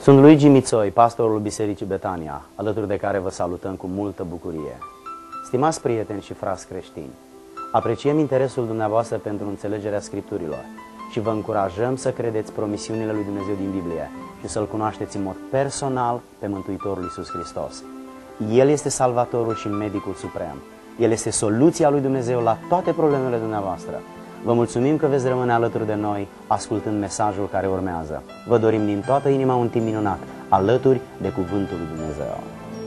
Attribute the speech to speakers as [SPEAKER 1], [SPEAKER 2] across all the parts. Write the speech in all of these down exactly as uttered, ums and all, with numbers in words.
[SPEAKER 1] Sunt Luigi Mițoi, pastorul Bisericii Betania, alături de care vă salutăm cu multă bucurie. Stimați prieteni și frați creștini, apreciem interesul dumneavoastră pentru înțelegerea Scripturilor și vă încurajăm să credeți promisiunile lui Dumnezeu din Biblie și să-L cunoașteți în mod personal pe Mântuitorul Iisus Hristos. El este Salvatorul și Medicul Suprem. El este soluția lui Dumnezeu la toate problemele dumneavoastră. Vă mulțumim că veți rămâne alături de noi ascultând mesajul care urmează. Vă dorim din toată inima un timp minunat, alături de Cuvântul lui Dumnezeu.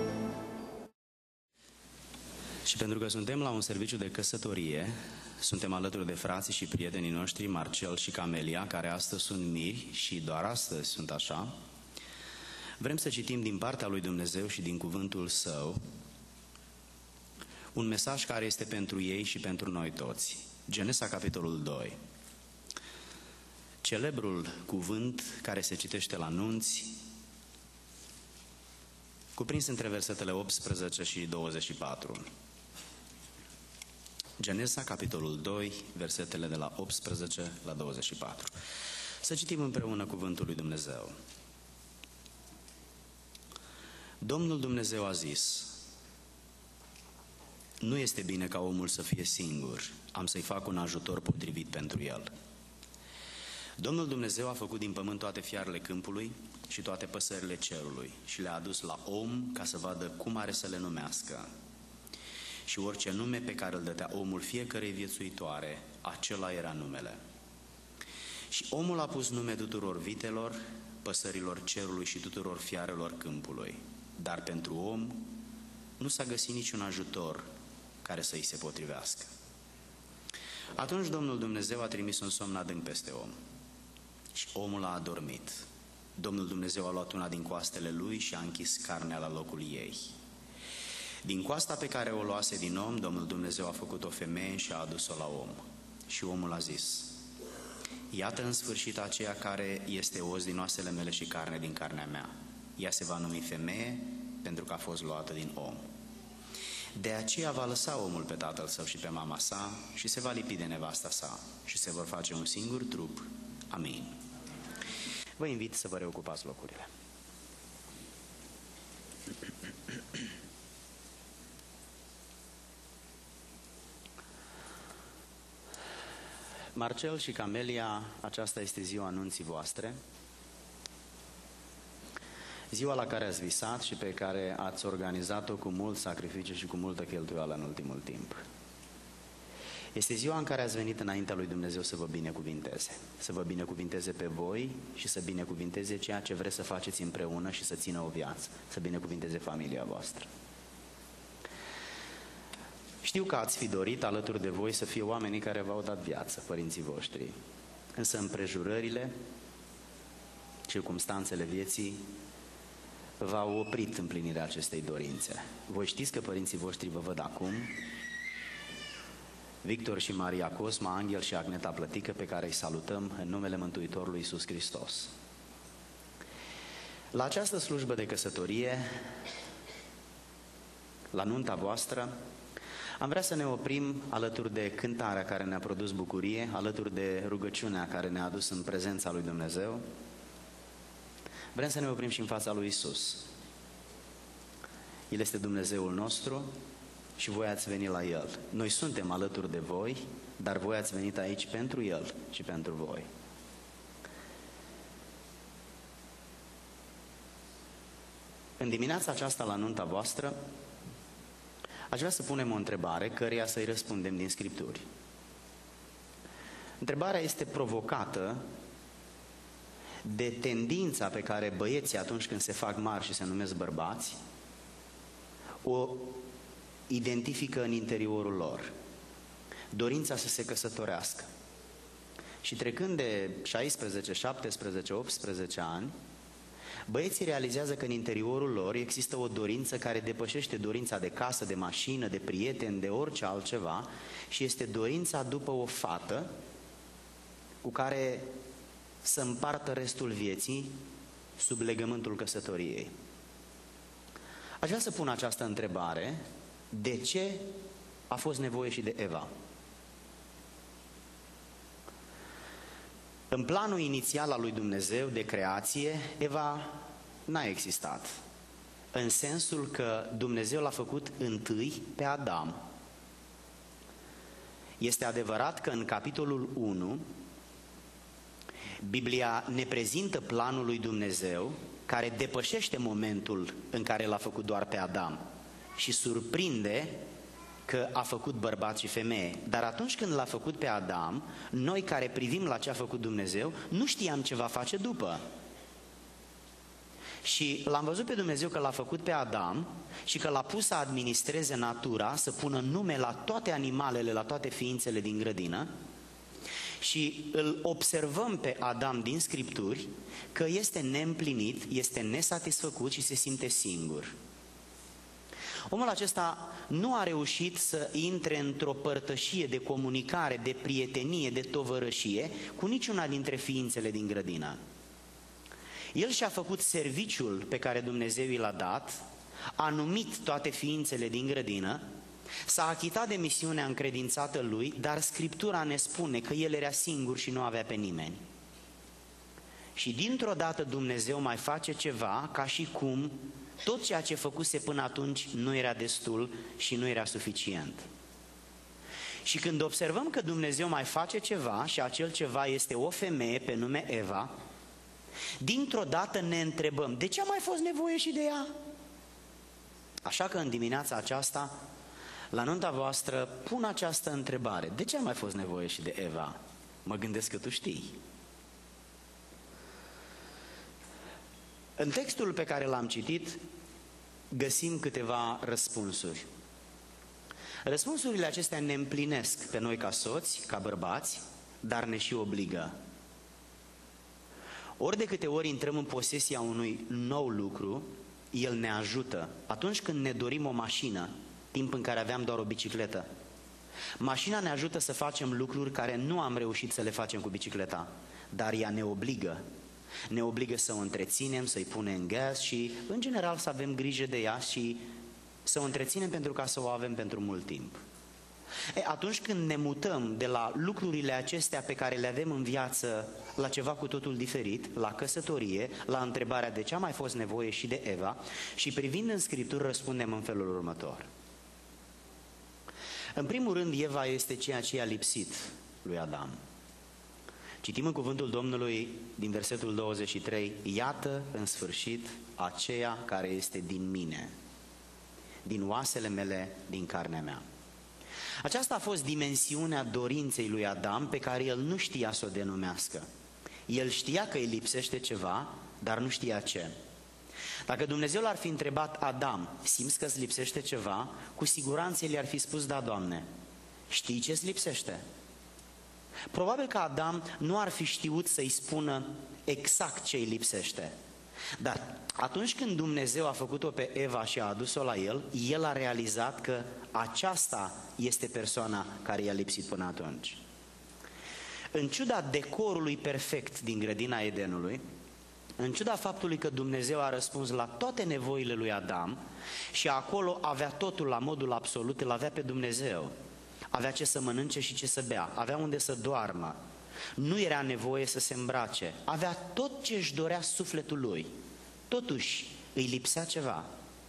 [SPEAKER 2] Și pentru că suntem la un serviciu de căsătorie, suntem alături de frații și prietenii noștri, Marcel și Camelia, care astăzi sunt miri și doar astăzi sunt așa. Vrem să citim din partea lui Dumnezeu și din cuvântul Său un mesaj care este pentru ei și pentru noi toți. Genesa, capitolul doi. Celebrul cuvânt care se citește la nunți, cuprins între versetele optsprezece și douăzeci și patru. Genesa, capitolul doi, versetele de la optsprezece la douăzeci și patru. Să citim împreună cuvântul lui Dumnezeu. Domnul Dumnezeu a zis: nu este bine ca omul să fie singur, am să-i fac un ajutor potrivit pentru el. Domnul Dumnezeu a făcut din pământ toate fiarele câmpului și toate păsările cerului și le-a adus la om ca să vadă cum are să le numească. Și orice nume pe care îl dădea omul fiecărei viețuitoare, acela era numele. Și omul a pus nume tuturor vitelor, păsărilor cerului și tuturor fiarelor câmpului. Dar pentru om nu s-a găsit niciun ajutor care să-i se potrivească. Atunci Domnul Dumnezeu a trimis un somn adânc peste om și omul a adormit. Domnul Dumnezeu a luat una din coastele lui și a închis carnea la locul ei. Din coasta pe care o luase din om, Domnul Dumnezeu a făcut o femeie și a adus-o la om. Și omul a zis: iată în sfârșit aceea care este os din oasele mele și carne din carnea mea. Ea se va numi femeie pentru că a fost luată din om. De aceea va lăsa omul pe tatăl său și pe mama sa și se va lipi de nevasta sa și se vor face un singur trup. Amin. Vă invit să vă reocupați locurile. Marcel și Camelia, aceasta este ziua anunții voastre, ziua la care ați visat și pe care ați organizat-o cu mult sacrificiu și cu multă cheltuială în ultimul timp. Este ziua în care ați venit înaintea lui Dumnezeu să vă binecuvinteze, să vă binecuvinteze pe voi și să binecuvinteze ceea ce vreți să faceți împreună și să țină o viață, să binecuvinteze familia voastră. Știu că ați fi dorit alături de voi să fie oamenii care v-au dat viață, părinții voștri, însă împrejurările, circumstanțele vieții v-au oprit împlinirea acestei dorințe. Voi știți că părinții voștri vă văd acum, Victor și Maria Cosma, Angel și Agneta Plătică, pe care îi salutăm în numele Mântuitorului Iisus Hristos. La această slujbă de căsătorie, la nunta voastră, am vrea să ne oprim alături de cântarea care ne-a produs bucurie, alături de rugăciunea care ne-a adus în prezența lui Dumnezeu. Vrem să ne oprim și în fața lui Iisus. El este Dumnezeul nostru și voi ați venit la El. Noi suntem alături de voi, dar voi ați venit aici pentru El și pentru voi. În dimineața aceasta, la nunta voastră, aș vrea să punem o întrebare căreia să-i răspundem din Scripturi. Întrebarea este provocată de tendința pe care băieții, atunci când se fac mari și se numesc bărbați, o identifică în interiorul lor. Dorința să se căsătorească. Și trecând de șaisprezece, șaptesprezece, optsprezece ani, băieții realizează că în interiorul lor există o dorință care depășește dorința de casă, de mașină, de prieten, de orice altceva și este dorința după o fată cu care să împartă restul vieții sub legământul căsătoriei. Aș vrea să pun această întrebare: de ce a fost nevoie și de Eva? În planul inițial al lui Dumnezeu de creație, Eva n-a existat. În sensul că Dumnezeu l-a făcut întâi pe Adam. Este adevărat că în capitolul unu Biblia ne prezintă planul lui Dumnezeu care depășește momentul în care l-a făcut doar pe Adam și surprinde că a făcut bărbat și femeie. Dar atunci când l-a făcut pe Adam, noi care privim la ce a făcut Dumnezeu, nu știam ce va face după. Și l-am văzut pe Dumnezeu că l-a făcut pe Adam și că l-a pus să administreze natura, să pună nume la toate animalele, la toate ființele din grădină. Și îl observăm pe Adam din Scripturi că este neîmplinit, este nesatisfăcut și se simte singur. Omul acesta nu a reușit să intre într-o părtășie de comunicare, de prietenie, de tovărășie cu niciuna dintre ființele din grădină. El și-a făcut serviciul pe care Dumnezeu i l-a dat, a numit toate ființele din grădină, s-a achitat de misiunea încredințată lui, dar Scriptura ne spune că el era singur și nu avea pe nimeni. Și dintr-o dată Dumnezeu mai face ceva ca și cum tot ceea ce făcuse până atunci nu era destul și nu era suficient. Și când observăm că Dumnezeu mai face ceva și acel ceva este o femeie pe nume Eva, dintr-o dată ne întrebăm, de ce a mai fost nevoie și de ea? Așa că în dimineața aceasta, la nunta voastră, pun această întrebare. De ce a mai fost nevoie și de Eva? Mă gândesc că tu știi. În textul pe care l-am citit, găsim câteva răspunsuri. Răspunsurile acestea ne împlinesc pe noi ca soți, ca bărbați, dar ne și obligă. Ori de câte ori intrăm în posesia unui nou lucru, el ne ajută. Atunci când ne dorim o mașină, timp în care aveam doar o bicicletă, mașina ne ajută să facem lucruri care nu am reușit să le facem cu bicicleta, dar ea ne obligă. Ne obligă să o întreținem, să-i punem gaz și, în general, să avem grijă de ea și să o întreținem pentru ca să o avem pentru mult timp. E, atunci când ne mutăm de la lucrurile acestea pe care le avem în viață la ceva cu totul diferit, la căsătorie, la întrebarea de ce a mai fost nevoie și de Eva, și privind în Scripturi răspundem în felul următor. În primul rând, Eva este ceea ce i-a lipsit lui Adam. Citim în cuvântul Domnului din versetul douăzeci și trei, iată în sfârșit aceea care este din mine, din oasele mele, din carnea mea. Aceasta a fost dimensiunea dorinței lui Adam pe care el nu știa să o denumească. El știa că îi lipsește ceva, dar nu știa ce. Dacă Dumnezeu l-ar fi întrebat Adam, simți că îți lipsește ceva? Cu siguranță el i-ar fi spus, da, Doamne, știi ce îți lipsește? Probabil că Adam nu ar fi știut să-i spună exact ce îi lipsește. Dar atunci când Dumnezeu a făcut-o pe Eva și a adus-o la el, el a realizat că aceasta este persoana care i-a lipsit până atunci. În ciuda decorului perfect din grădina Edenului, în ciuda faptului că Dumnezeu a răspuns la toate nevoile lui Adam și acolo avea totul la modul absolut, îl avea pe Dumnezeu. Avea ce să mănânce și ce să bea, avea unde să doarmă, nu era nevoie să se îmbrace, avea tot ce își dorea sufletul lui. Totuși îi lipsea ceva.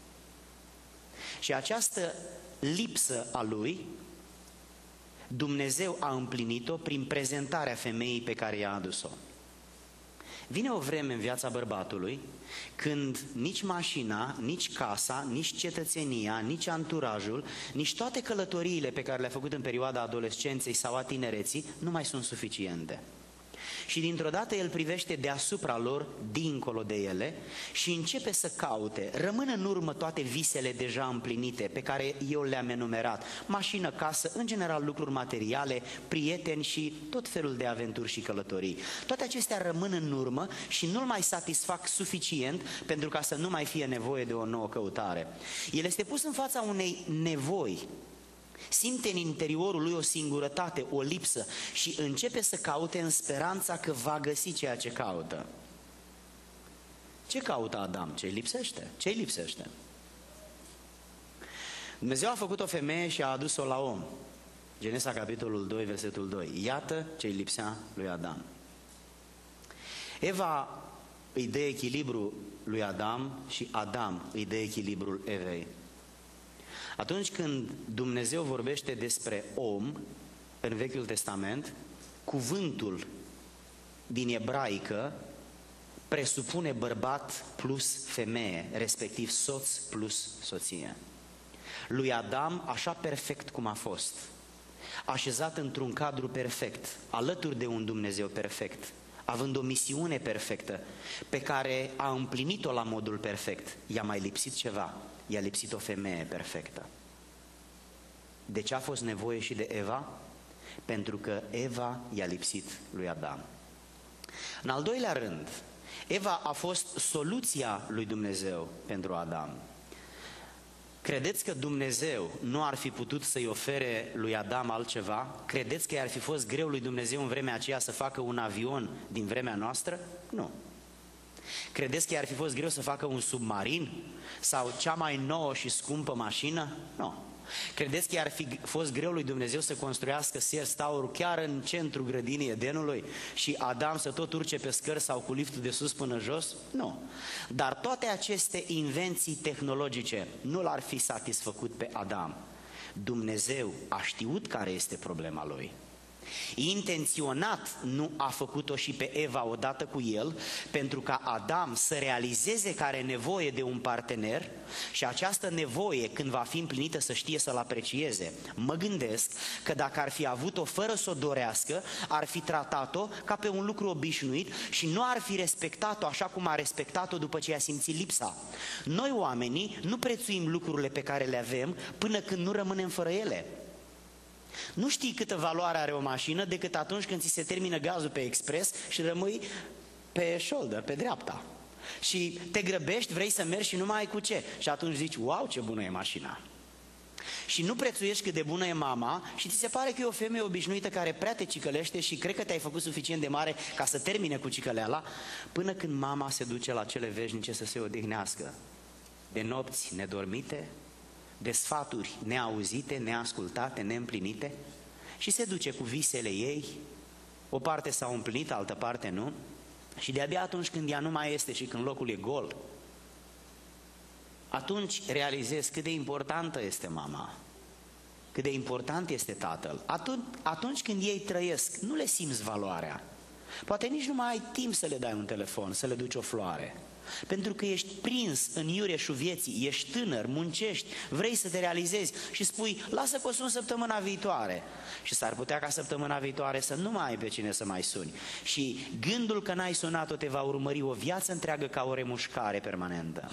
[SPEAKER 2] Și această lipsă a lui, Dumnezeu a împlinit-o prin prezentarea femeii pe care i-a adus-o. Vine o vreme în viața bărbatului când nici mașina, nici casa, nici cetățenia, nici anturajul, nici toate călătoriile pe care le-a făcut în perioada adolescenței sau a tinereții nu mai sunt suficiente. Și dintr-o dată el privește deasupra lor, dincolo de ele, și începe să caute. Rămân în urmă toate visele deja împlinite pe care eu le-am enumerat. Mașină, casă, în general lucruri materiale, prieteni și tot felul de aventuri și călătorii. Toate acestea rămân în urmă și nu-l mai satisfac suficient pentru ca să nu mai fie nevoie de o nouă căutare. El este pus în fața unei nevoi. Simte în interiorul lui o singurătate, o lipsă și începe să caute în speranța că va găsi ceea ce caută. Ce caută Adam? Ce-i lipsește? Ce-i lipsește? Dumnezeu a făcut o femeie și a adus-o la om. Genesa, capitolul doi, versetul doi. Iată ce-i lipsea lui Adam. Eva îi dă echilibru lui Adam și Adam îi dă echilibrul Evei. Atunci când Dumnezeu vorbește despre om în Vechiul Testament, cuvântul din ebraică presupune bărbat plus femeie, respectiv soț plus soție. Lui Adam, așa perfect cum a fost, așezat într-un cadru perfect, alături de un Dumnezeu perfect, având o misiune perfectă, pe care a împlinit-o la modul perfect, i-a mai lipsit ceva, i-a lipsit o femeie perfectă. De ce a fost nevoie și de Eva? Pentru că Eva i-a lipsit lui Adam. În al doilea rând, Eva a fost soluția lui Dumnezeu pentru Adam. Credeți că Dumnezeu nu ar fi putut să-i ofere lui Adam altceva? Credeți că i-ar fi fost greu lui Dumnezeu în vremea aceea să facă un avion din vremea noastră? Nu. Credeți că i-ar fi fost greu să facă un submarin? Sau cea mai nouă și scumpă mașină? Nu. Credeți că i-ar fi fost greu lui Dumnezeu să construiască Sears Tower chiar în centrul grădinii Edenului și Adam să tot urce pe scări sau cu liftul de sus până jos? Nu. Dar toate aceste invenții tehnologice nu l-ar fi satisfăcut pe Adam. Dumnezeu a știut care este problema lui. Intenționat nu a făcut-o și pe Eva odată cu el, pentru ca Adam să realizeze că are nevoie de un partener și această nevoie, când va fi împlinită, să știe să-l aprecieze. Mă gândesc că dacă ar fi avut-o fără să o dorească, ar fi tratat-o ca pe un lucru obișnuit și nu ar fi respectat-o așa cum a respectat-o după ce a simțit lipsa. Noi, oamenii, nu prețuim lucrurile pe care le avem până când nu rămânem fără ele. Nu știi câtă valoare are o mașină decât atunci când ți se termină gazul pe expres și rămâi pe shoulder, pe dreapta. Și te grăbești, vrei să mergi și nu mai ai cu ce. Și atunci zici, wow, ce bună e mașina. Și nu prețuiești cât de bună e mama și ți se pare că e o femeie obișnuită care prea te cicălește și cred că te-ai făcut suficient de mare ca să termine cu cicăleala, până când mama se duce la cele veșnice să se odihnească. De nopți nedormite, de sfaturi neauzite, neascultate, neîmplinite și se duce cu visele ei, o parte s-a împlinit, altă parte nu, și de-abia atunci când ea nu mai este și când locul e gol, atunci realizezi cât de importantă este mama, cât de important este tatăl. Atunci, atunci când ei trăiesc, nu le simți valoarea. Poate nici nu mai ai timp să le dai un telefon, să le duci o floare. Pentru că ești prins în iureșul vieții, ești tânăr, muncești, vrei să te realizezi și spui, lasă că o sun săptămâna viitoare. Și s-ar putea ca săptămâna viitoare să nu mai ai pe cine să mai suni. Și gândul că n-ai sunat-o te va urmări o viață întreagă ca o remușcare permanentă.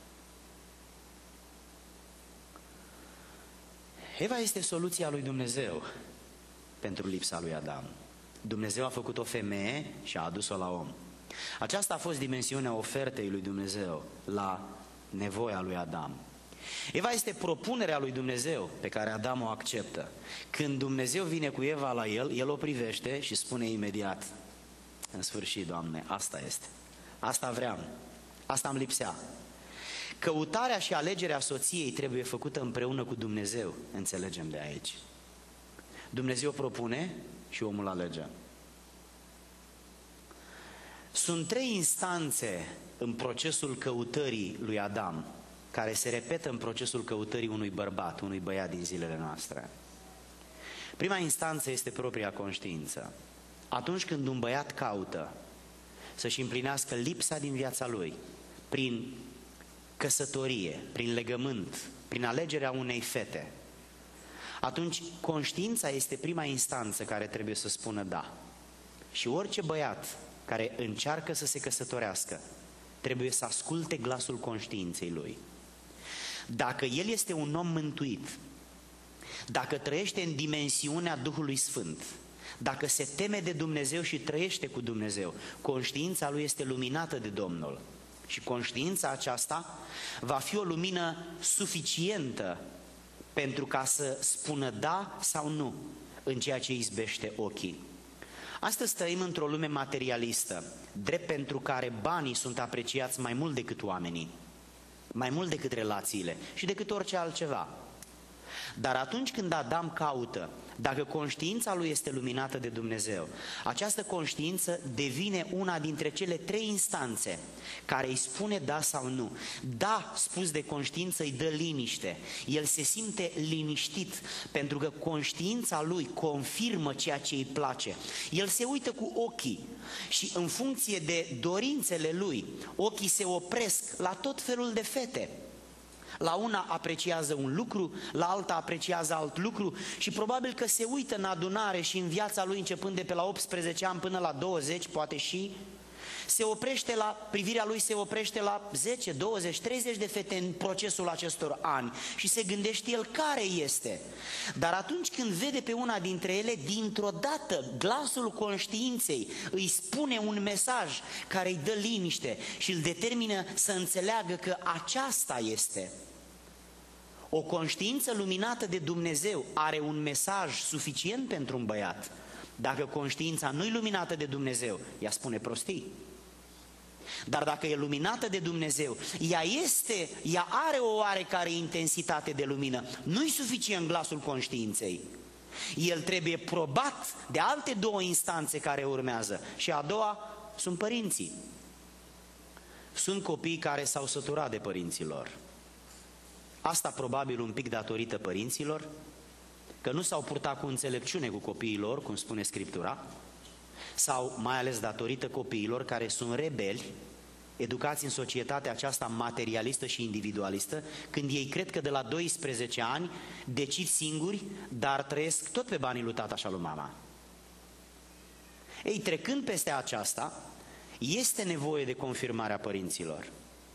[SPEAKER 2] Eva este soluția lui Dumnezeu pentru lipsa lui Adam. Dumnezeu a făcut o femeie și a adus-o la om. Aceasta a fost dimensiunea ofertei lui Dumnezeu la nevoia lui Adam. Eva este propunerea lui Dumnezeu pe care Adam o acceptă. Când Dumnezeu vine cu Eva la el, el o privește și spune imediat, în sfârșit, Doamne, asta este. Asta vreau. Asta îmi lipsea. Căutarea și alegerea soției trebuie făcută împreună cu Dumnezeu, înțelegem de aici. Dumnezeu propune și omul alege. Sunt trei instanțe în procesul căutării lui Adam, care se repetă în procesul căutării unui bărbat, unui băiat din zilele noastre. Prima instanță este propria conștiință. Atunci când un băiat caută să-și împlinească lipsa din viața lui, prin căsătorie, prin legământ, prin alegerea unei fete, atunci conștiința este prima instanță care trebuie să spună da. Și orice băiat care încearcă să se căsătorească trebuie să asculte glasul conștiinței lui. Dacă el este un om mântuit, dacă trăiește în dimensiunea Duhului Sfânt, dacă se teme de Dumnezeu și trăiește cu Dumnezeu, conștiința lui este luminată de Domnul. Și conștiința aceasta va fi o lumină suficientă pentru ca să spună da sau nu în ceea ce izbește ochii. Astăzi trăim într-o lume materialistă, drept pentru care banii sunt apreciați mai mult decât oamenii, mai mult decât relațiile și decât orice altceva. Dar atunci când Adam caută, dacă conștiința lui este luminată de Dumnezeu, această conștiință devine una dintre cele trei instanțe care îi spune da sau nu. Da, spus de conștiință, îi dă liniște. El se simte liniștit pentru că conștiința lui confirmă ceea ce îi place. El se uită cu ochii și în funcție de dorințele lui, ochii se opresc la tot felul de fete. La una apreciază un lucru, la alta apreciază alt lucru și probabil că se uită în adunare și în viața lui începând de pe la optsprezece ani până la douăzeci, poate și, se oprește la, privirea lui se oprește la zece, douăzeci, treizeci de fete în procesul acestor ani și se gândește el care este. Dar atunci când vede pe una dintre ele, dintr-o dată glasul conștiinței îi spune un mesaj care îi dă liniște și îl determină să înțeleagă că aceasta este. O conștiință luminată de Dumnezeu are un mesaj suficient pentru un băiat. Dacă conștiința nu e luminată de Dumnezeu, ea spune prostii. Dar dacă e luminată de Dumnezeu, ea este, ea are o oarecare intensitate de lumină. Nu-i suficient glasul conștiinței. El trebuie probat de alte două instanțe care urmează. Și a doua sunt părinții. Sunt copii care s-au săturat de părinților. Asta probabil un pic datorită părinților, că nu s-au purtat cu înțelepciune cu copiii lor, cum spune Scriptura, sau mai ales datorită copiilor care sunt rebeli, educați în societatea aceasta materialistă și individualistă, când ei cred că de la doisprezece ani decid singuri, dar trăiesc tot pe banii lui tata și lui mama. Ei, trecând peste aceasta, este nevoie de confirmarea părinților.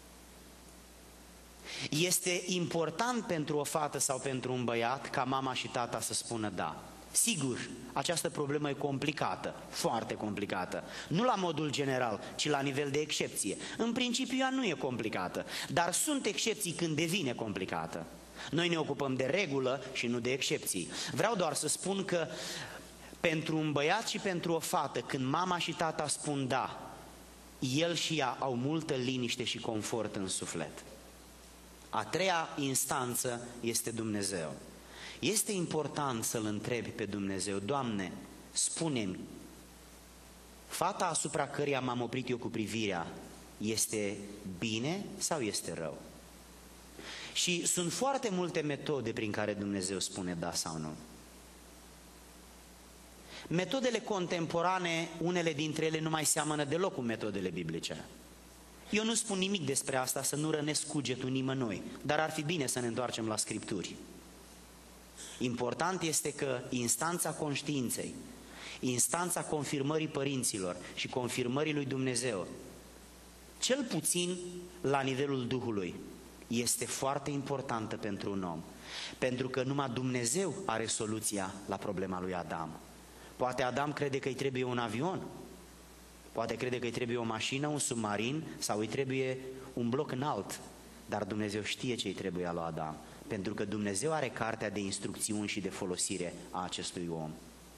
[SPEAKER 2] Este important pentru o fată sau pentru un băiat ca mama și tata să spună da. Sigur, această problemă e complicată, foarte complicată. Nu la modul general, ci la nivel de excepție. În principiu ea nu e complicată, dar sunt excepții când devine complicată. Noi ne ocupăm de regulă și nu de excepții. Vreau doar să spun că pentru un băiat și pentru o fată, când mama și tata spun da, el și ea au multă liniște și confort în suflet. A treia instanță este Dumnezeu. Este important să-L întrebi pe Dumnezeu: Doamne, spune-mi, fata asupra căreia m-am oprit eu cu privirea este bine sau este rău? Și sunt foarte multe metode prin care Dumnezeu spune da sau nu. Metodele contemporane, unele dintre ele nu mai seamănă deloc cu metodele biblice. Eu nu spun nimic despre asta, să nu rănesc cugetul nimănui, dar ar fi bine să ne întoarcem la Scripturi. Important este că instanța conștiinței, instanța confirmării părinților și confirmării lui Dumnezeu, cel puțin la nivelul Duhului, este foarte importantă pentru un om. Pentru că numai Dumnezeu are soluția la problema lui Adam. Poate Adam crede că îi trebuie un avion, poate crede că îi trebuie o mașină, un submarin sau îi trebuie un bloc înalt, dar Dumnezeu știe ce îi trebuie lui Adam, pentru că Dumnezeu are cartea de instrucțiuni și de folosire a acestui om.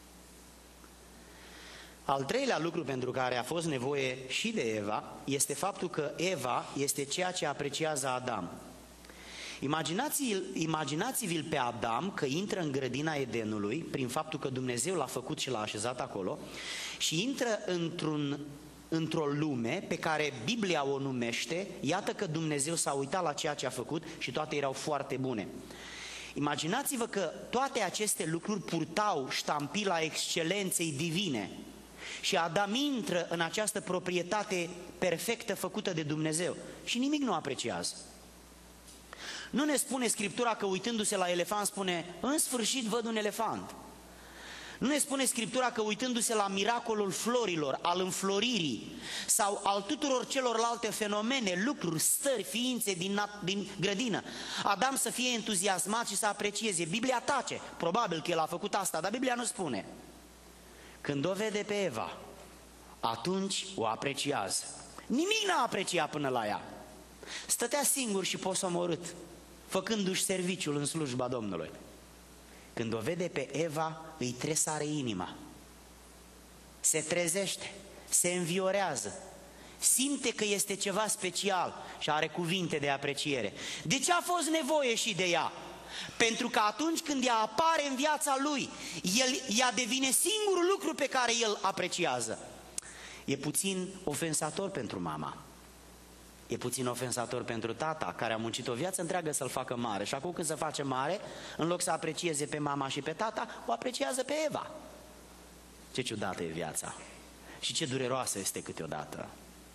[SPEAKER 2] Al treilea lucru pentru care a fost nevoie și de Eva este faptul că Eva este ceea ce apreciază Adam. Imaginați-l, imaginați-vi-l pe Adam că intră în grădina Edenului prin faptul că Dumnezeu l-a făcut și l-a așezat acolo și intră într-un, într-o lume pe care Biblia o numește, iată că Dumnezeu s-a uitat la ceea ce a făcut și toate erau foarte bune. Imaginați-vă că toate aceste lucruri purtau ștampila excelenței divine și Adam intră în această proprietate perfectă făcută de Dumnezeu și nimic nu apreciază. Nu ne spune Scriptura că uitându-se la elefant spune: în sfârșit văd un elefant. Nu ne spune Scriptura că uitându-se la miracolul florilor, al înfloririi sau al tuturor celorlalte fenomene, lucruri, stări, ființe din, din grădină, Adam să fie entuziasmat și să aprecieze. Biblia tace, probabil că el a făcut asta, dar Biblia nu spune. Când o vede pe Eva, atunci o apreciază. Nimic n-a apreciat până la ea. Stătea singur și posomorât, făcându-și serviciul în slujba Domnului. Când o vede pe Eva, îi tresare inima. Se trezește, se înviorează, simte că este ceva special și are cuvinte de apreciere. De ce a fost nevoie și de ea? pentru că atunci când ea apare în viața lui, el, ea devine singurul lucru pe care el apreciază. E puțin ofensator pentru mama. E puțin ofensator pentru tata, care a muncit o viață întreagă să-l facă mare. Și acum când se face mare, în loc să aprecieze pe mama și pe tata, o apreciază pe Eva. Ce ciudată e viața. Și ce dureroasă este câteodată.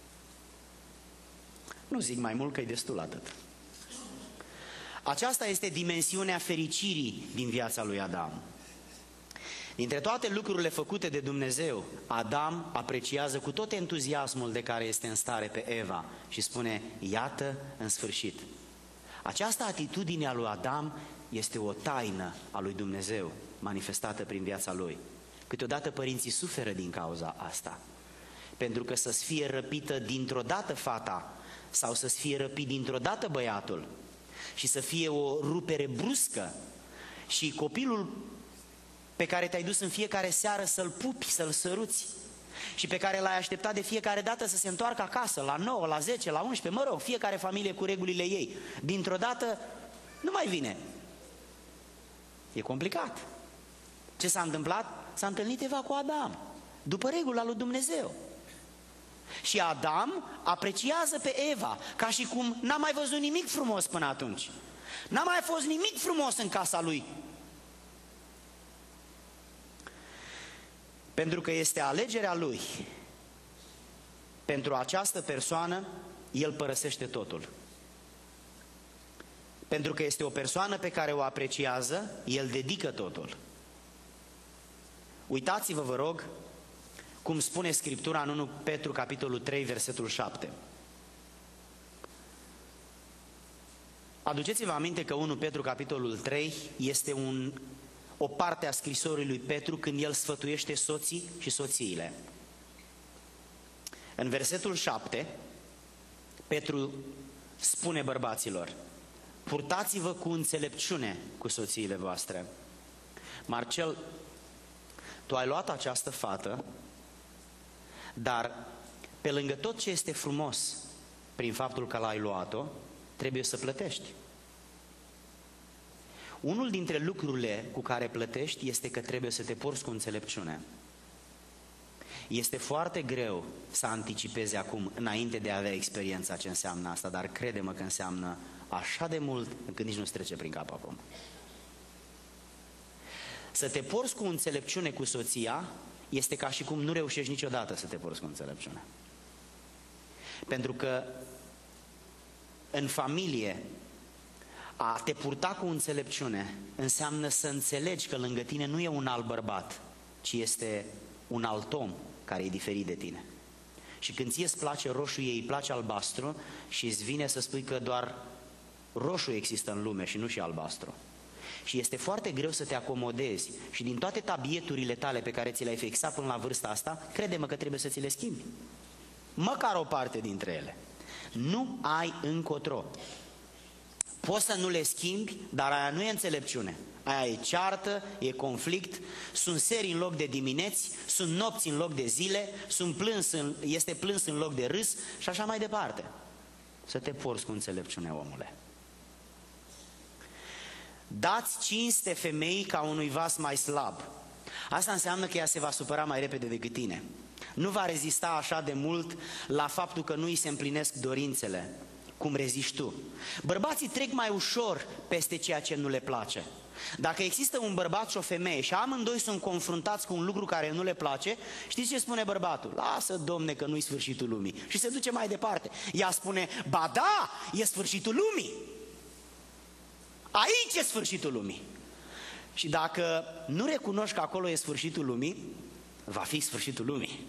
[SPEAKER 2] Nu zic mai mult, că e destul atât. Aceasta este dimensiunea fericirii din viața lui Adam. Dintre toate lucrurile făcute de Dumnezeu, Adam apreciază cu tot entuziasmul de care este în stare pe Eva și spune, iată, în sfârșit. Această atitudine a lui Adam este o taină a lui Dumnezeu manifestată prin viața lui. Câteodată părinții suferă din cauza asta, pentru că să-ți fie răpită dintr-o dată fata sau să-ți fie răpit dintr-o dată băiatul și să fie o rupere bruscă și copilul pe care te-ai dus în fiecare seară să-l pupi, să-l săruți și pe care l-ai așteptat de fiecare dată să se întoarcă acasă, la nouă, la zece, la unsprezece, mă rog, fiecare familie cu regulile ei. Dintr-o dată nu mai vine. E complicat. Ce s-a întâmplat? S-a întâlnit Eva cu Adam, după regula lui Dumnezeu. Și Adam apreciază pe Eva, ca și cum n-a mai văzut nimic frumos până atunci. N-a mai fost nimic frumos în casa lui. Pentru că este alegerea lui. Pentru această persoană, el părăsește totul. Pentru că este o persoană pe care o apreciază, el dedică totul. Uitați-vă, vă rog, cum spune Scriptura în unu Petru, capitolul trei, versetul șapte. Aduceți-vă aminte că unu Petru, capitolul trei, este un, o parte a scrisorii lui Petru când el sfătuiește soții și soțiile. În versetul șapte, Petru spune bărbaților, purtați-vă cu înțelepciune cu soțiile voastre. Marcel, tu ai luat această fată, dar pe lângă tot ce este frumos prin faptul că l-ai luat-o, trebuie să plătești. Unul dintre lucrurile cu care plătești este că trebuie să te porți cu înțelepciune. Este foarte greu să anticipezi acum, înainte de a avea experiența, ce înseamnă asta, dar crede-mă că înseamnă așa de mult încât nici nu-ți trece prin cap acum. Să te porți cu înțelepciune cu soția este ca și cum nu reușești niciodată să te porți cu înțelepciune. Pentru că în familie a te purta cu înțelepciune înseamnă să înțelegi că lângă tine nu e un alt bărbat, ci este un alt om care e diferit de tine. Și când ție îți place roșu, ei îi place albastru și îți vine să spui că doar roșu există în lume și nu și albastru. Și este foarte greu să te acomodezi și din toate tabieturile tale pe care ți le-ai fixat până la vârsta asta, crede-mă că trebuie să ți le schimbi. Măcar o parte dintre ele. Nu ai încotro. Poți să nu le schimbi, dar aia nu e înțelepciune. Aia e ceartă, e conflict, sunt seri în loc de dimineți, sunt nopți în loc de zile, sunt plâns în, este plâns în loc de râs și așa mai departe. Să te porți cu înțelepciune, omule. Dați cinste femeii ca unui vas mai slab. Asta înseamnă că ea se va supăra mai repede decât tine. Nu va rezista așa de mult la faptul că nu îi se împlinesc dorințele, cum reziști tu. Bărbații trec mai ușor peste ceea ce nu le place. Dacă există un bărbat și o femeie și amândoi sunt confruntați cu un lucru care nu le place, știți ce spune bărbatul? Lasă, domne, că nu-i sfârșitul lumii. Și se duce mai departe. Ea spune, ba da, e sfârșitul lumii. Aici e sfârșitul lumii. Și dacă nu recunoști că acolo e sfârșitul lumii, va fi sfârșitul lumii.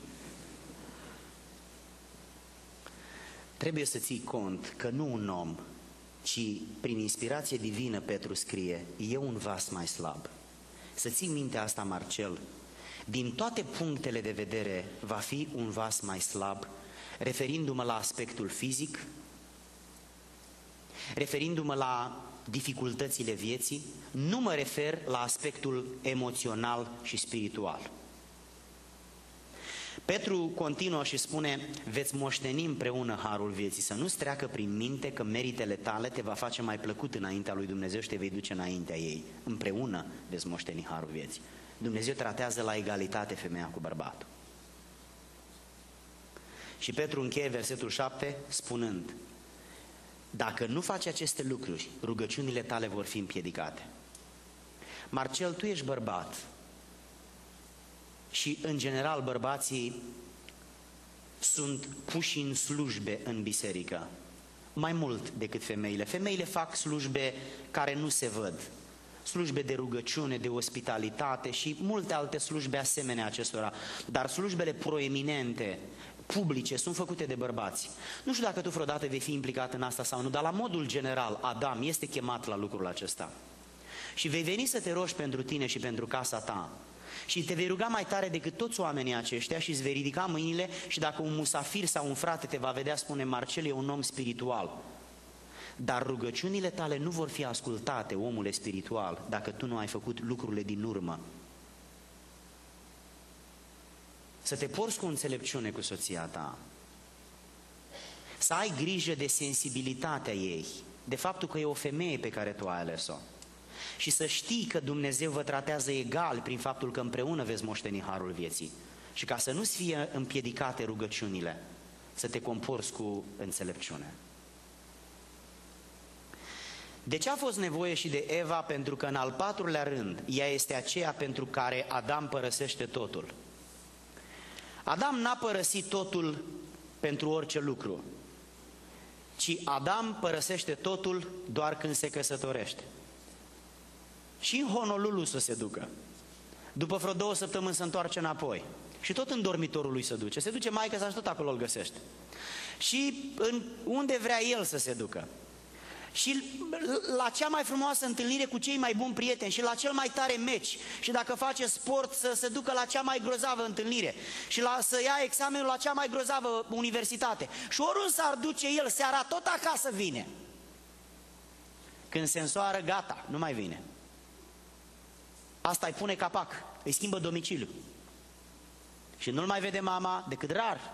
[SPEAKER 2] Trebuie să ții cont că nu un om, ci prin inspirație divină, Petru scrie, e un vas mai slab. Să ții minte asta, Marcel. Din toate punctele de vedere va fi un vas mai slab, referindu-mă la aspectul fizic, referindu-mă la dificultățile vieții, nu mă refer la aspectul emoțional și spiritual. Petru continuă și spune, veți moșteni împreună harul vieții, să nu-ți treacă prin minte că meritele tale te va face mai plăcut înaintea lui Dumnezeu și te vei duce înaintea ei. Împreună veți moșteni harul vieții. Dumnezeu tratează la egalitate femeia cu bărbatul. Și Petru încheie versetul șapte spunând, dacă nu faci aceste lucruri, rugăciunile tale vor fi împiedicate. Marcel, tu ești bărbat și în general bărbații sunt puși în slujbe în biserică, mai mult decât femeile. Femeile fac slujbe care nu se văd, slujbe de rugăciune, de ospitalitate și multe alte slujbe asemenea acestora, dar slujbele proeminente, publice, sunt făcute de bărbați. Nu știu dacă tu vreodată vei fi implicat în asta sau nu, dar la modul general, Adam este chemat la lucrul acesta. Și vei veni să te rogi pentru tine și pentru casa ta. Și te vei ruga mai tare decât toți oamenii aceștia și îți vei ridica mâinile și dacă un musafir sau un frate te va vedea, spune, Marcel e un om spiritual. Dar rugăciunile tale nu vor fi ascultate, omule spiritual, dacă tu nu ai făcut lucrurile din urmă. Să te porți cu înțelepciune cu soția ta. Să ai grijă de sensibilitatea ei, de faptul că e o femeie pe care tu ai ales-o. Și să știi că Dumnezeu vă tratează egal prin faptul că împreună veți moșteni harul vieții. Și ca să nu-ți fie împiedicate rugăciunile, să te comporți cu înțelepciune. De ce a fost nevoie și de Eva? Pentru că în al patrulea rând, ea este aceea pentru care Adam părăsește totul. Adam n-a părăsit totul pentru orice lucru, ci Adam părăsește totul doar când se căsătorește. Și în Honolulu să se ducă. După vreo două săptămâni se întoarce înapoi. Și tot în dormitorul lui se duce. Se duce maică-sa și tot acolo îl găsește. Și în unde vrea el să se ducă. Și la cea mai frumoasă întâlnire cu cei mai buni prieteni și la cel mai tare meci. Și dacă face sport să se ducă la cea mai grozavă întâlnire. Și la, să ia examenul la cea mai grozavă universitate. Și oriunde s-ar duce el, seara tot acasă vine. Când se însoară, gata, nu mai vine. Asta îi pune capac, îi schimbă domiciliu. Și nu-l mai vede mama decât rar.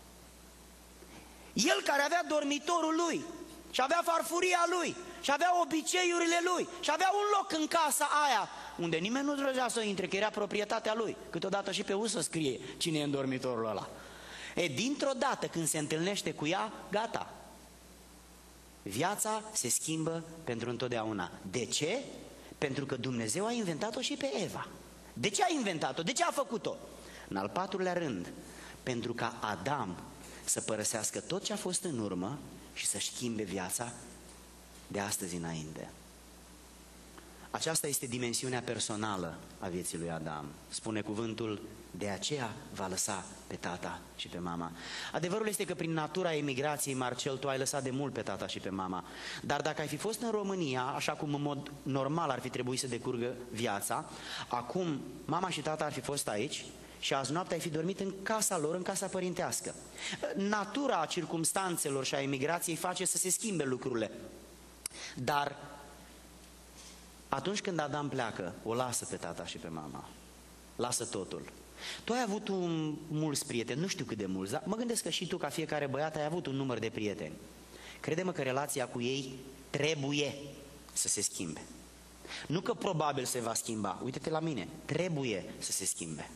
[SPEAKER 2] El care avea dormitorul lui și avea farfuria lui și avea obiceiurile lui și avea un loc în casa aia unde nimeni nu drăgea să intre, că era proprietatea lui. Câteodată și pe ușă scrie cine e în dormitorul ăla. E, dintr-o dată când se întâlnește cu ea, gata. Viața se schimbă pentru întotdeauna. De ce? Pentru că Dumnezeu a inventat-o și pe Eva. De ce a inventat-o? De ce a făcut-o? În al patrulea rând, pentru ca Adam să părăsească tot ce a fost în urmă și să schimbe viața de astăzi înainte. Aceasta este dimensiunea personală a vieții lui Adam. Spune cuvântul, de aceea va lăsa pe tata și pe mama. Adevărul este că prin natura emigrației, Marcel, tu ai lăsat de mult pe tata și pe mama. Dar dacă ai fi fost în România, așa cum în mod normal ar fi trebuit să decurgă viața, acum mama și tata ar fi fost aici și azi noapte ai fi dormit în casa lor, în casa părintească. Natura circumstanțelor și a emigrației face să se schimbe lucrurile. Dar atunci când Adam pleacă, o lasă pe tata și pe mama. Lasă totul. Tu ai avut un, mulți prieteni, nu știu cât de mulți, dar mă gândesc că și tu, ca fiecare băiat, ai avut un număr de prieteni. Crede-mă că relația cu ei trebuie să se schimbe. Nu că probabil se va schimba, uite-te la mine, trebuie să se schimbe.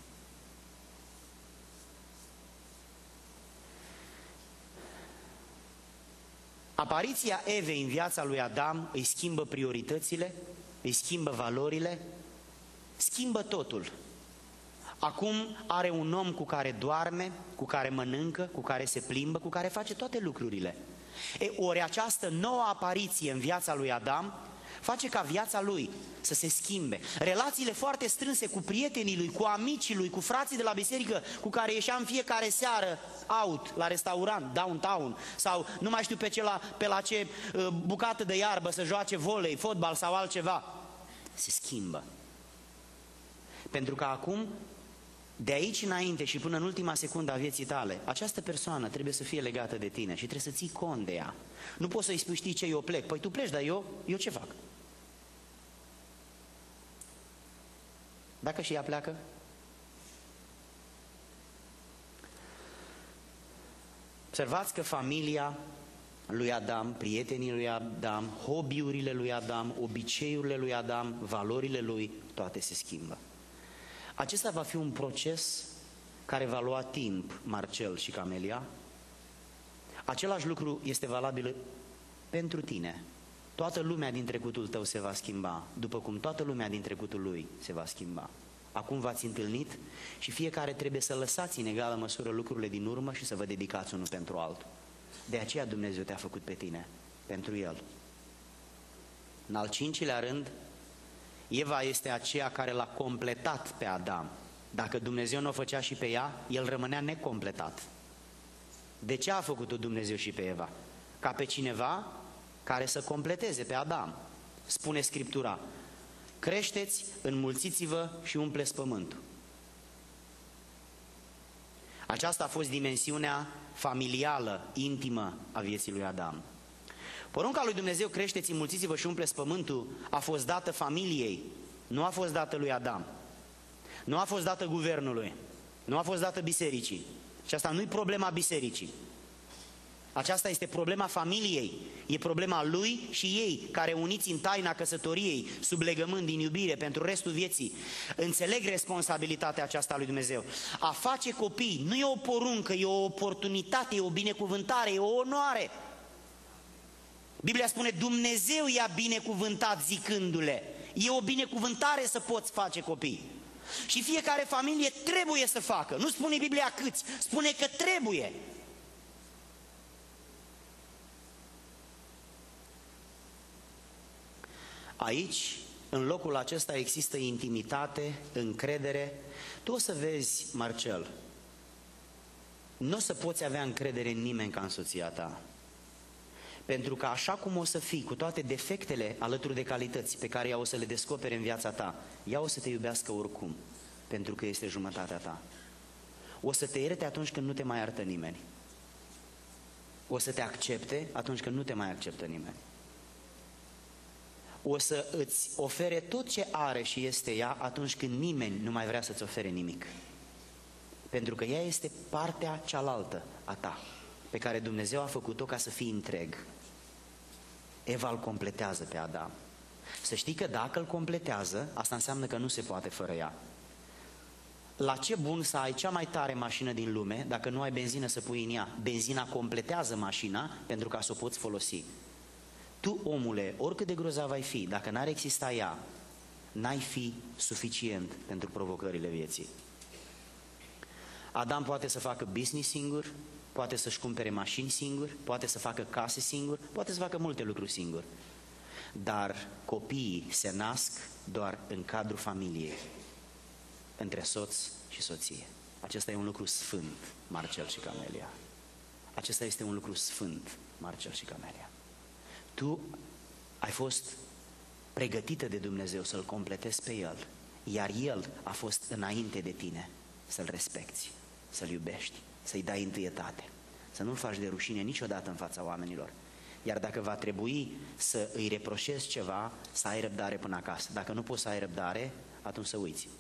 [SPEAKER 2] Apariția Evei în viața lui Adam îi schimbă prioritățile, îi schimbă valorile, schimbă totul. Acum are un om cu care doarme, cu care mănâncă, cu care se plimbă, cu care face toate lucrurile. E, ori această nouă apariție în viața lui Adam face ca viața lui să se schimbe. Relațiile foarte strânse cu prietenii lui, cu amicii lui, cu frații de la biserică cu care ieșea în fiecare seară out, la restaurant, downtown, sau nu mai știu pe, ce la, pe la ce uh, bucată de iarbă să joace volei, fotbal sau altceva, se schimbă. Pentru că acum, de aici înainte și până în ultima secundă a vieții tale, această persoană trebuie să fie legată de tine și trebuie să ții cont de ea. Nu poți să-i spui, știi ce, eu plec. Păi tu pleci, dar eu, eu ce fac? Dacă și ea pleacă? Observați că familia lui Adam, prietenii lui Adam, hobby-urile lui Adam, obiceiurile lui Adam, valorile lui, toate se schimbă. Acesta va fi un proces care va lua timp, Marcel și Camelia. Același lucru este valabil pentru tine. Toată lumea din trecutul tău se va schimba, după cum toată lumea din trecutul lui se va schimba. Acum v-ați întâlnit și fiecare trebuie să lăsați în egală măsură lucrurile din urmă și să vă dedicați unul pentru altul. De aceea Dumnezeu te-a făcut pe tine, pentru El. În al cincilea rând, Eva este aceea care l-a completat pe Adam. Dacă Dumnezeu nu o făcea și pe ea, el rămânea necompletat. De ce a făcut-o Dumnezeu și pe Eva? Ca pe cineva care să completeze pe Adam. Spune Scriptura: creșteți, înmulțiți-vă și umpleți pământul. Aceasta a fost dimensiunea familială, intimă a vieții lui Adam. Porunca lui Dumnezeu, creșteți, înmulțiți-vă și umpleți pământul, a fost dată familiei, nu a fost dată lui Adam. Nu a fost dată guvernului, nu a fost dată bisericii. Și asta nu e problema bisericii. Aceasta este problema familiei, e problema lui și ei, care uniți în taina căsătoriei, sub legământ din iubire pentru restul vieții, înțeleg responsabilitatea aceasta a lui Dumnezeu. A face copii nu e o poruncă, e o oportunitate, e o binecuvântare, e o onoare. Biblia spune: Dumnezeu i-a binecuvântat zicându-le. E o binecuvântare să poți face copii. Și fiecare familie trebuie să facă. Nu spune Biblia câți, spune că trebuie. Aici, în locul acesta, există intimitate, încredere. Tu o să vezi, Marcel, nu o să poți avea încredere în nimeni ca în soția ta. Pentru că așa cum o să fii, cu toate defectele alături de calități pe care ea o să le descopere în viața ta, ea o să te iubească oricum, pentru că este jumătatea ta. O să te ierte atunci când nu te mai iartă nimeni. O să te accepte atunci când nu te mai acceptă nimeni. O să îți ofere tot ce are și este ea atunci când nimeni nu mai vrea să-ți ofere nimic. Pentru că ea este partea cealaltă a ta, pe care Dumnezeu a făcut-o ca să fii întreg. Eva îl completează pe Adam. Să știi că dacă îl completează, asta înseamnă că nu se poate fără ea. La ce bun să ai cea mai tare mașină din lume dacă nu ai benzină să pui în ea? Benzina completează mașina pentru ca să o poți folosi. Tu, omule, oricât de grozav ai fi, dacă n-ar exista ea, n-ai fi suficient pentru provocările vieții. Adam poate să facă business singur, poate să-și cumpere mașini singur, poate să facă case singur, poate să facă multe lucruri singur. Dar copiii se nasc doar în cadrul familiei, între soț și soție. Acesta e un lucru sfânt, Marcel și Camelia. Acesta este un lucru sfânt, Marcel și Camelia. Tu ai fost pregătită de Dumnezeu să-L completezi pe El, iar El a fost înainte de tine să-L respecti, să-L iubești, să-i dai întâietate, să nu-L faci de rușine niciodată în fața oamenilor. Iar dacă va trebui să îi reproșezi ceva, să ai răbdare până acasă. Dacă nu poți să ai răbdare, atunci să uiți.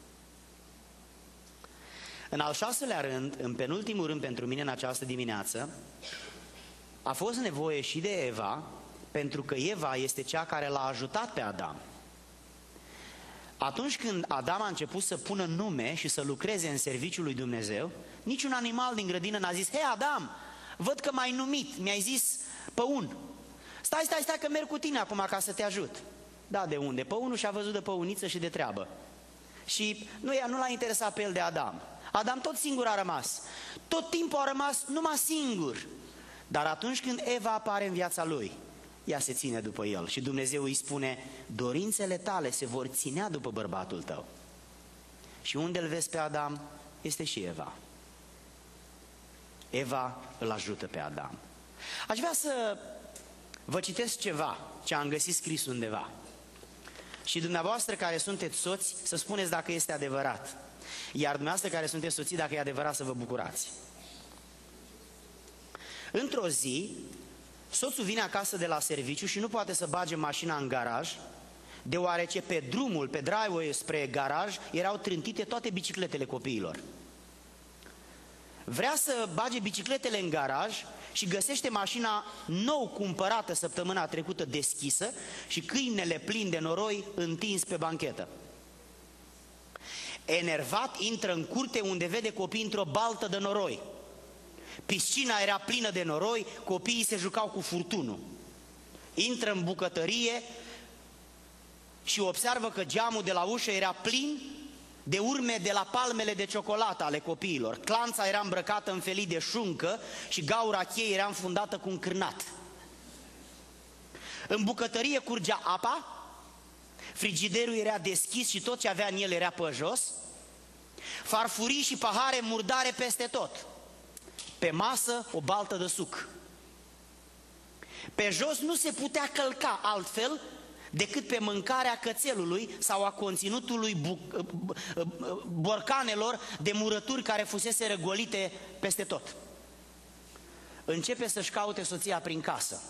[SPEAKER 2] În al șaselea rând, în penultimul rând pentru mine în această dimineață, a fost nevoie și de Eva, pentru că Eva este cea care l-a ajutat pe Adam. Atunci când Adam a început să pună nume și să lucreze în serviciul lui Dumnezeu, niciun animal din grădină n-a zis: hei Adam, văd că m-ai numit, mi-ai zis păun. Stai, stai, stai că merg cu tine acum ca să te ajut. Da, de unde? Păunul și-a văzut de păuniță și de treabă. Și nu, ea, nu l-a interesat pe el de Adam. Adam tot singur a rămas. Tot timpul a rămas numai singur. Dar atunci când Eva apare în viața lui, ea se ține după el și Dumnezeu îi spune: dorințele tale se vor ținea după bărbatul tău. Și unde îl vezi pe Adam, este și Eva. Eva îl ajută pe Adam. Aș vrea să vă citesc ceva ce am găsit scris undeva. Și dumneavoastră care sunteți soți, să spuneți dacă este adevărat. Iar dumneavoastră care sunteți soții, dacă e adevărat, să vă bucurați. Într-o zi, soțul vine acasă de la serviciu și nu poate să bage mașina în garaj, deoarece pe drumul, pe driveway spre garaj, erau trântite toate bicicletele copiilor. Vrea să bage bicicletele în garaj
[SPEAKER 3] și găsește mașina nou cumpărată săptămâna trecută deschisă și câinele plin de noroi întins pe banchetă. Enervat, intră în curte unde vede copii într-o baltă de noroi. Piscina era plină de noroi, copiii se jucau cu furtunul. Intră în bucătărie și observă că geamul de la ușă era plin de urme de la palmele de ciocolată ale copiilor. Clanța era îmbrăcată în felii de șuncă și gaura cheii era înfundată cu un cârnat. În bucătărie curgea apa, frigiderul era deschis și tot ce avea în el era pe jos, farfurii și pahare murdare peste tot. Pe masă o baltă de suc. Pe jos nu se putea călca altfel decât pe mâncarea cățelului sau a conținutului borcanelor de murături care fusese răgolite peste tot. Începe să-și caute soția prin casă.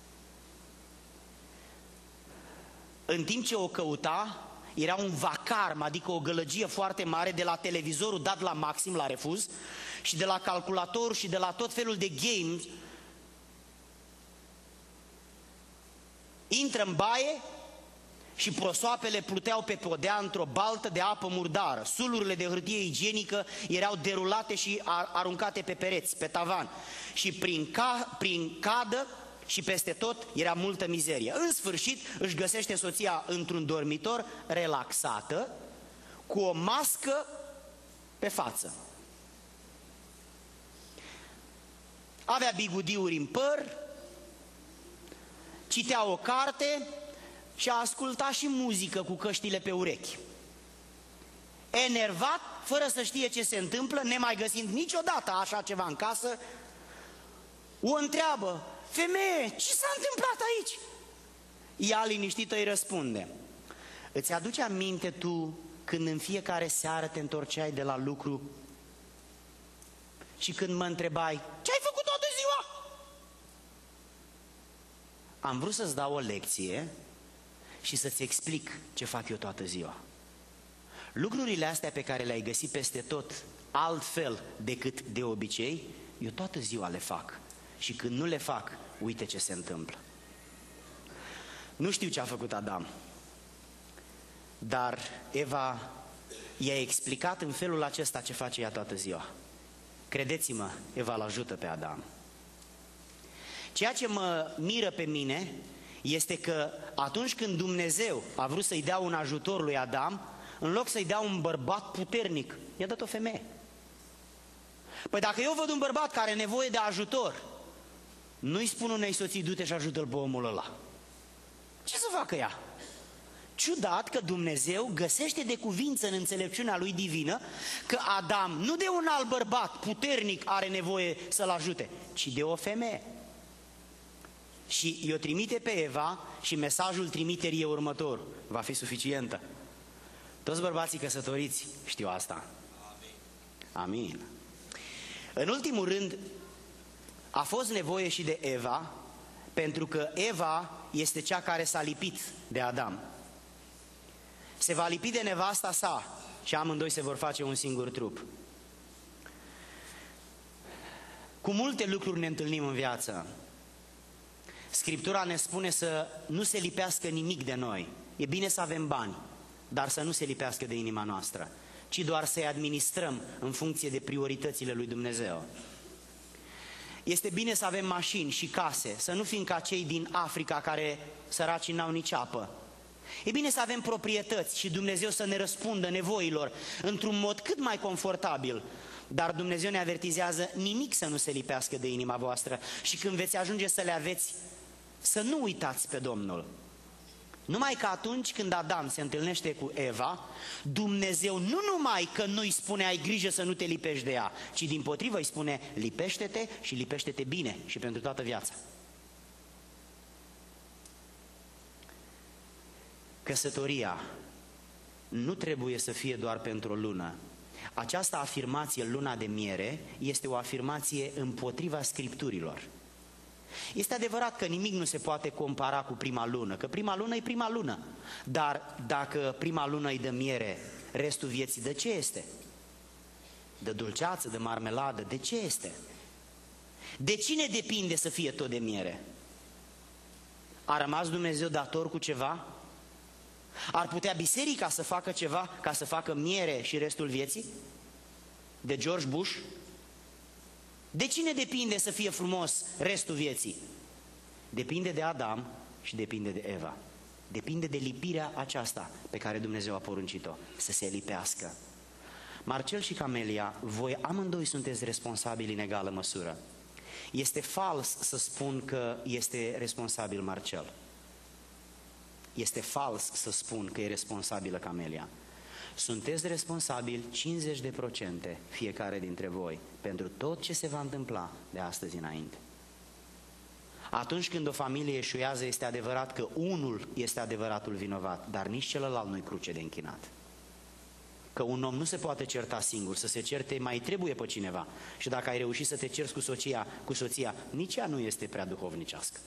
[SPEAKER 3] În timp ce o căuta, era un vacarm, adică o gălăgie foarte mare de la televizorul dat la maxim, la refuz, și de la calculator și de la tot felul de games. Intră în baie și prosoapele pluteau pe podea într-o baltă de apă murdară. Sulurile de hârtie igienică erau derulate și aruncate pe pereți, pe tavan. Și prin, ca, prin cadă și peste tot era multă mizerie. În sfârșit își găsește soția într-un dormitor, relaxată, cu o mască pe față. Avea bigudiuri în păr, citea o carte și a ascultat și muzică cu căștile pe urechi. Enervat, fără să știe ce se întâmplă, nemai găsind niciodată așa ceva în casă, o întreabă: femeie, ce s-a întâmplat aici? Ea liniștită îi răspunde: îți aduce aminte tu când în fiecare seară te întorceai de la lucru și când mă întrebai ce ai făcut toată ziua? Am vrut să-ți dau o lecție și să-ți explic ce fac eu toată ziua. Lucrurile astea pe care le-ai găsit peste tot altfel decât de obicei, eu toată ziua le fac. Și când nu le fac, uite ce se întâmplă. Nu știu ce a făcut Adam, dar Eva i-a explicat în felul acesta ce face ea toată ziua. Credeți-mă, Eva îl ajută pe Adam. Ceea ce mă miră pe mine este că atunci când Dumnezeu a vrut să-i dea un ajutor lui Adam, în loc să-i dea un bărbat puternic, i-a dat o femeie. Păi dacă eu văd un bărbat care are nevoie de ajutor, nu-i spun unei soții: du-te și ajută-l pe omul ăla. Ce să facă ea? Ciudat că Dumnezeu găsește de cuvință în înțelepciunea lui divină că Adam nu de un alt bărbat puternic are nevoie să-l ajute, ci de o femeie. Și i-o trimite pe Eva și mesajul trimiterii e următor: va fi suficientă. Toți bărbații căsătoriți știu asta. Amin. Amin. În ultimul rând, a fost nevoie și de Eva, pentru că Eva este cea care s-a lipit de Adam. Se va lipi de nevasta sa și amândoi se vor face un singur trup. Cu multe lucruri ne întâlnim în viață. Scriptura ne spune să nu se lipească nimic de noi. E bine să avem bani, dar să nu se lipească de inima noastră, ci doar să-i administrăm în funcție de prioritățile lui Dumnezeu. Este bine să avem mașini și case, să nu fim ca cei din Africa care săracii n-au nici apă. E bine să avem proprietăți și Dumnezeu să ne răspundă nevoilor într-un mod cât mai confortabil. Dar Dumnezeu ne avertizează: nimic să nu se lipească de inima voastră, și când veți ajunge să le aveți, să nu uitați pe Domnul. Numai că atunci când Adam se întâlnește cu Eva, Dumnezeu nu numai că nu-i spune ai grijă să nu te lipești de ea, ci dimpotrivă îi spune: lipește-te și lipește-te bine și pentru toată viața. Căsătoria nu trebuie să fie doar pentru o lună. Această afirmație, luna de miere, este o afirmație împotriva Scripturilor. Este adevărat că nimic nu se poate compara cu prima lună, că prima lună e prima lună. Dar dacă prima lună e de miere, restul vieții de ce este? De dulceață, de marmeladă, de ce este? De cine depinde să fie tot de miere? A rămas Dumnezeu dator cu ceva? Ar putea biserica să facă ceva ca să facă miere și restul vieții? De George Bush? De cine depinde să fie frumos restul vieții? Depinde de Adam și depinde de Eva. Depinde de lipirea aceasta pe care Dumnezeu a poruncit-o, să se lipească. Marcel și Camelia, voi amândoi sunteți responsabili în egală măsură. Este fals să spun că este responsabil Marcel. Este fals să spun că e responsabilă Camelia. Sunteți responsabili cincizeci de procente fiecare dintre voi pentru tot ce se va întâmpla de astăzi înainte. Atunci când o familie eșuează, este adevărat că unul este adevăratul vinovat, dar nici celălalt nu-i cruce de închinat. Că un om nu se poate certa singur, să se certe mai trebuie pe cineva. Și dacă ai reușit să te cerți cu soția, cu soția, nici ea nu este prea duhovnicească.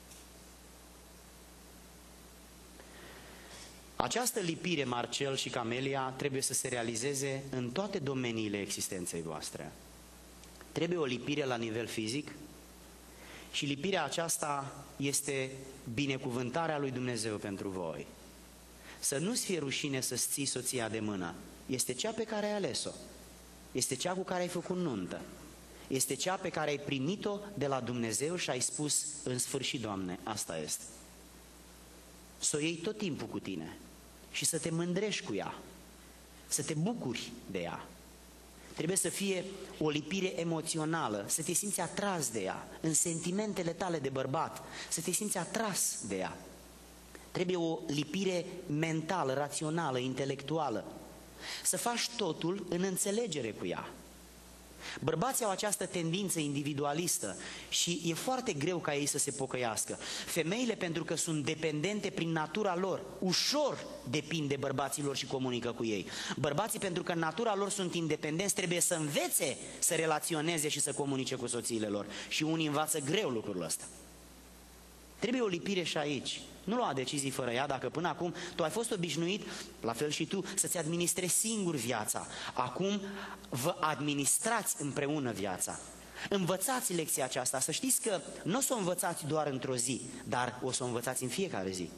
[SPEAKER 3] Această lipire, Marcel și Camelia, trebuie să se realizeze în toate domeniile existenței voastre. Trebuie o lipire la nivel fizic și lipirea aceasta este binecuvântarea lui Dumnezeu pentru voi. Să nu-ți fie rușine să-ți ții soția de mână. Este cea pe care ai ales-o. Este cea cu care ai făcut nuntă. Este cea pe care ai primit-o de la Dumnezeu și ai spus, în sfârșit, Doamne, asta este. Să o iei tot timpul cu tine și să te mândrești cu ea, să te bucuri de ea. Trebuie să fie o lipire emoțională, să te simți atras de ea, în sentimentele tale de bărbat, să te simți atras de ea. Trebuie o lipire mentală, rațională, intelectuală. Să faci totul în înțelegere cu ea. Bărbații au această tendință individualistă și e foarte greu ca ei să se pocăiască. Femeile, pentru că sunt dependente prin natura lor, ușor depind de bărbaților și comunică cu ei. Bărbații, pentru că în natura lor sunt independenți, trebuie să învețe să relaționeze și să comunice cu soțiile lor. Și unii învață greu lucrul ăsta. Trebuie o lipire și aici. Nu lua decizii fără ea, dacă până acum tu ai fost obișnuit, la fel și tu, să-ți administrezi singur viața. Acum vă administrați împreună viața. Învățați lecția aceasta, să știți că nu o să o învățați doar într-o zi, dar o să o învățați în fiecare zi.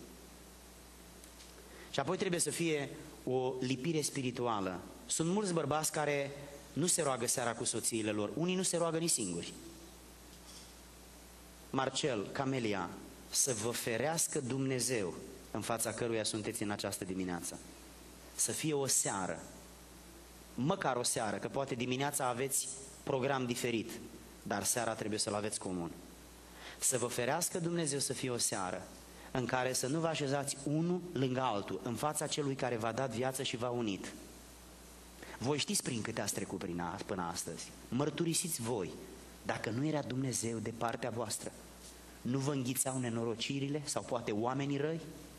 [SPEAKER 3] Și apoi trebuie să fie o lipire spirituală. Sunt mulți bărbați care nu se roagă seara cu soțiile lor, unii nu se roagă nici singuri. Marcel, Camelia, să vă ferească Dumnezeu în fața căruia sunteți în această dimineață. Să fie o seară, măcar o seară, că poate dimineața aveți program diferit, dar seara trebuie să-l aveți comun. Să vă ferească Dumnezeu să fie o seară în care să nu vă așezați unul lângă altul, în fața celui care v-a dat viață și v-a unit. Voi știți prin câte ați trecut prin a, până astăzi. Mărturisiți voi, dacă nu era Dumnezeu de partea voastră, nu vă înghițeau nenorocirile sau poate oamenii răi?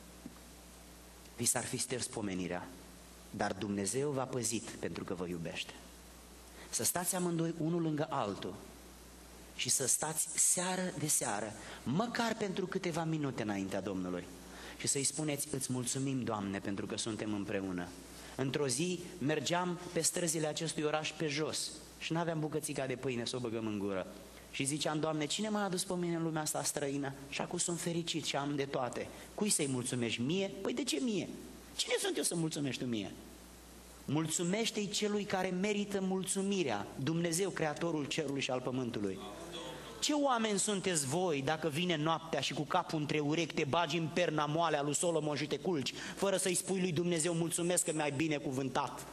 [SPEAKER 3] Vi s-ar fi șters pomenirea, dar Dumnezeu v-a păzit pentru că vă iubește. Să stați amândoi unul lângă altul și să stați seară de seară, măcar pentru câteva minute înaintea Domnului și să-i spuneți, îți mulțumim, Doamne, pentru că suntem împreună. Într-o zi mergeam pe străzile acestui oraș pe jos și n-aveam bucățica de pâine să o băgăm în gură. Și ziceam, Doamne, cine m-a adus pe mine în lumea asta străină? Și acum sunt fericit și am de toate. Cui să-i mulțumești? Mie? Păi de ce mie? Cine sunt eu să mulțumești tu mie? Mulțumește-i celui care merită mulțumirea, Dumnezeu, Creatorul cerului și al pământului. Ce oameni sunteți voi dacă vine noaptea și cu capul între urechi te bagi în perna moale a lui Solomon și te culci, fără să-i spui lui Dumnezeu, mulțumesc că mi-ai binecuvântat?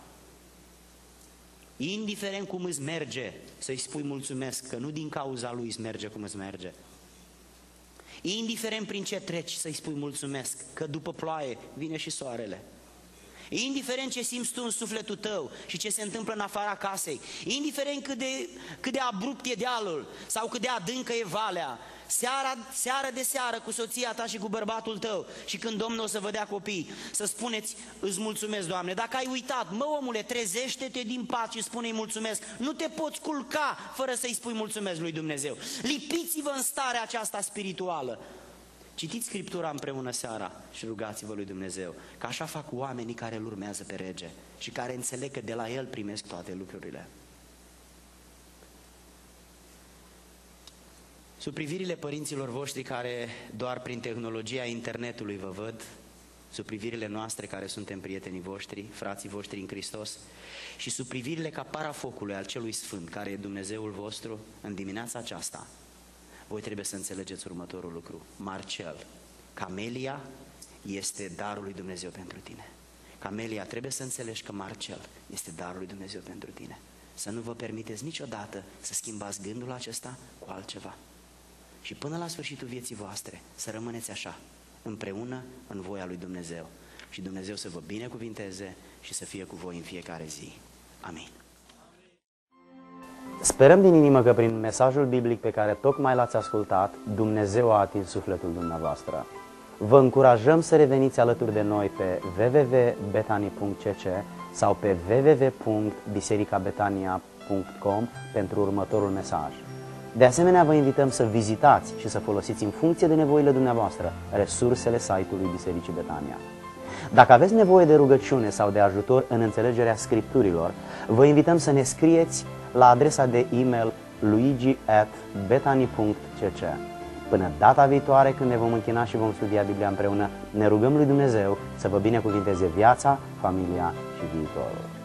[SPEAKER 3] Indiferent cum îți merge, să-i spui mulțumesc, că nu din cauza lui îți merge cum îți merge. Indiferent prin ce treci, să-i spui mulțumesc, că după ploaie vine și soarele. Indiferent ce simți tu în sufletul tău și ce se întâmplă în afara casei, indiferent cât de, cât de abrupt e dealul sau cât de adâncă e valea, seara, seară de seară cu soția ta și cu bărbatul tău și când Domnul o să vă dea copii, să spuneți, îți mulțumesc, Doamne. Dacă ai uitat, mă omule, trezește-te din pat și spune-i mulțumesc. Nu te poți culca fără să-i spui mulțumesc lui Dumnezeu. Lipiți-vă în starea aceasta spirituală. Citiți Scriptura împreună seara și rugați-vă lui Dumnezeu, că așa fac oamenii care îl urmează pe rege și care înțeleg că de la el primesc toate lucrurile. Sub privirile părinților voștri care doar prin tehnologia internetului vă văd, sub privirile noastre care suntem prietenii voștri, frații voștri în Hristos, și sub privirile ca parafocului al celui Sfânt, care e Dumnezeul vostru, în dimineața aceasta, voi trebuie să înțelegeți următorul lucru. Marcel, Camelia este darul lui Dumnezeu pentru tine. Camelia, trebuie să înțelegi că Marcel este darul lui Dumnezeu pentru tine. Să nu vă permiteți niciodată să schimbați gândul acesta cu altceva. Și până la sfârșitul vieții voastre să rămâneți așa, împreună în voia lui Dumnezeu. Și Dumnezeu să vă binecuvinteze și să fie cu voi în fiecare zi. Amin.
[SPEAKER 1] Sperăm din inimă că prin mesajul biblic pe care tocmai l-ați ascultat, Dumnezeu a atins sufletul dumneavoastră. Vă încurajăm să reveniți alături de noi pe w w w punct betani punct c c sau pe w w w punct biserica betania punct com pentru următorul mesaj. De asemenea, vă invităm să vizitați și să folosiți în funcție de nevoile dumneavoastră resursele site-ului Bisericii Betania. Dacă aveți nevoie de rugăciune sau de ajutor în înțelegerea Scripturilor, vă invităm să ne scrieți la adresa de e-mail luigi at betani punct c c. Până data viitoare, când ne vom închina și vom studia Biblia împreună, ne rugăm lui Dumnezeu să vă binecuvinteze viața, familia și viitorul.